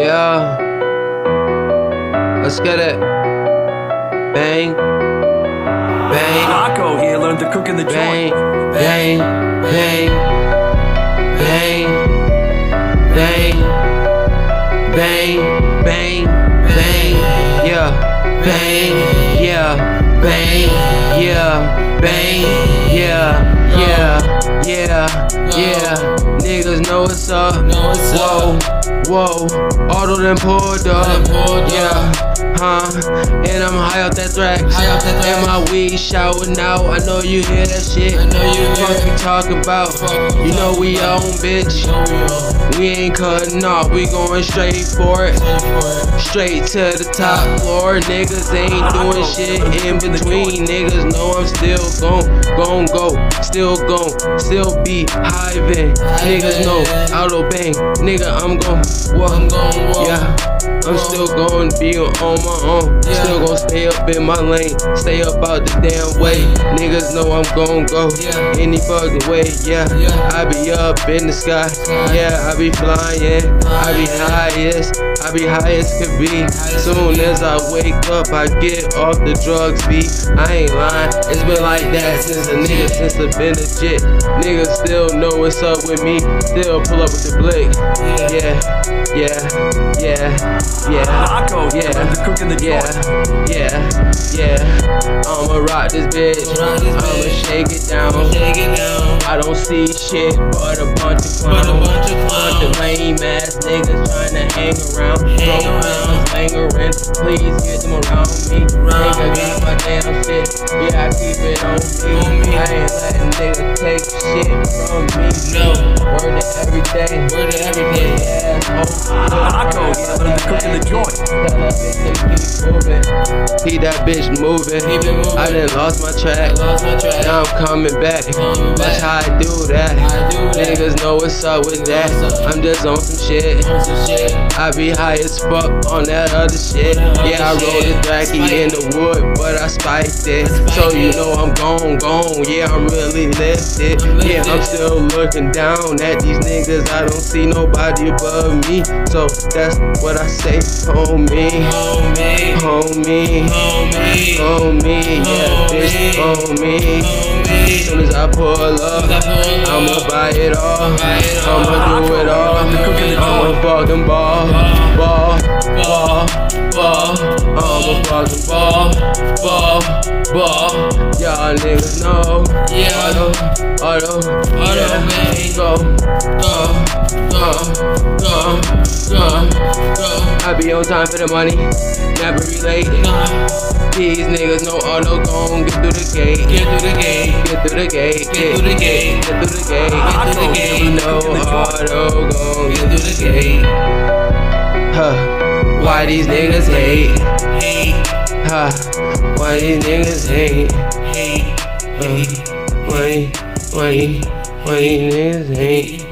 Yeah, let's get it. Bang, bang. Otto here learned to cook in the Bang, joint. bang, bang, bang, bang, bang, bang, bang, yeah, bang, yeah, bang, yeah, bang, yeah, yeah, yeah, yeah. Niggas know what's up. Whoa, whoa. Otto done pulled up. Yeah. And I'm high off that track. And my weed shouting out. I know you hear that shit. Fuck you talking about? You know we own, bitch. We ain't cutting off. We going straight for it. Straight to the top floor. Niggas ain't doing shit in between. Niggas know I'm still gon' go. Still be hiving. Niggas know Otto bang. Nigga, I'm gon' walk. Yeah. I'm still gon' be on my own. Still gon' stay up in my lane. Stay up out the damn way. Niggas know I'm gon' go any fucking way. Yeah, I be up in the sky. Yeah, I be flying. I be highest could be. Soon as I wake up, I get off the drugs beat. I ain't lying. It's been like that since a nigga, since I been legit. Niggas still know what's up with me. Still pull up with the blick. Yeah, yeah, yeah. Yeah, yeah. I'ma rock this bitch. I'ma shake it down. I don't see shit but a bunch of clowns. Bunch of lame ass niggas tryna hang around. Lingering. Please get them around me. Nigga got my damn shit. Yeah, I keep it on me. I ain't letting niggas take shit from me. No. Word to every day. Yeah, keep that bitch moving. I done lost my track. Now I'm coming back. Watch how I do that. Niggas know what's up with that. I'm just on some shit. I be high as fuck on that other shit. Yeah, I rolled a dracky in the wood, but I spiked it. So you know I'm gone. Yeah, I'm really lifted. Yeah, I'm still looking down at these niggas. I don't see nobody above me. So that's what I say, homie, yeah, bitch, homie. Soon as I pull up, I'ma buy it all, I'ma do it all, I'ma fucking ball, I'ma fucking ball, y'all niggas know, Otto, I be on time for the money, never be late. These niggas know Otto gon' get through the gate. You know Otto gon' get through the gate. Why these niggas hate? Why these niggas hate? Why these niggas hate?